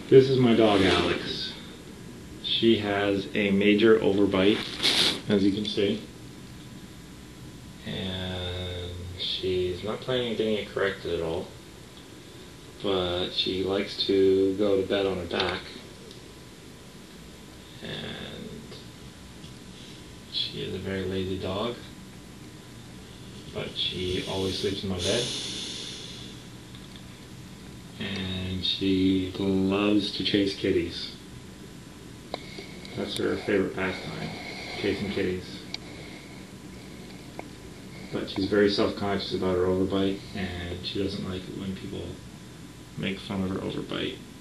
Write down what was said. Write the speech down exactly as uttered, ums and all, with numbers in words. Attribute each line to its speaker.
Speaker 1: This is my dog Alex. She has a major overbite, as you can see. And she's not planning on getting it corrected at all. But she likes to go to bed on her back. And she is a very lazy dog. But she always sleeps in my bed. And she loves to chase kitties. That's her favorite pastime, chasing kitties. But she's very self-conscious about her overbite, and she doesn't like it when people make fun of her overbite.